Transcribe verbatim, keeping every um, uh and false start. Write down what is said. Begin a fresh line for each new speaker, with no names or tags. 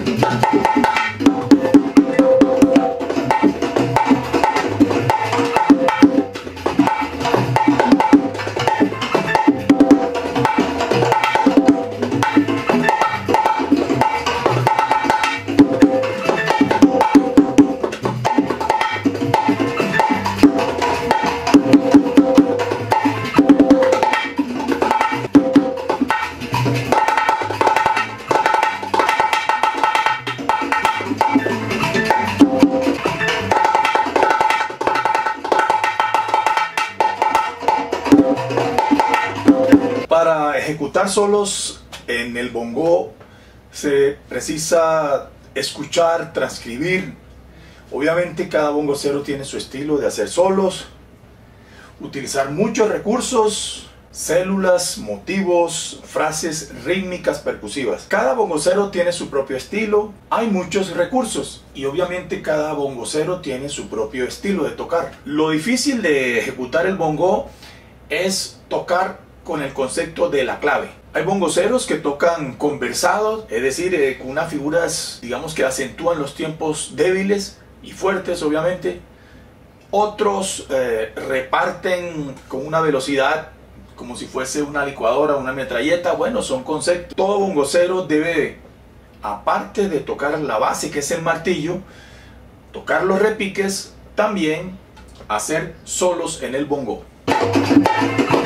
Para ejecutar solos en el bongo se precisa escuchar, transcribir. Obviamente cada bongocero tiene su estilo de hacer solos, utilizar muchos recursos, células, motivos, frases rítmicas percusivas. Cada bongocero tiene su propio estilo, hay muchos recursos y obviamente cada bongocero tiene su propio estilo de tocar. Lo difícil de ejecutar el bongo es tocar con el concepto de la clave. Hay bongoceros que tocan conversados, es decir, eh, con unas figuras, digamos, que acentúan los tiempos débiles y fuertes, obviamente. Otros eh, reparten con una velocidad como si fuese una licuadora, una metralleta. Bueno, son conceptos. Todo bongocero debe, aparte de tocar la base, que es el martillo, tocar los repiques, también hacer solos en el bongo.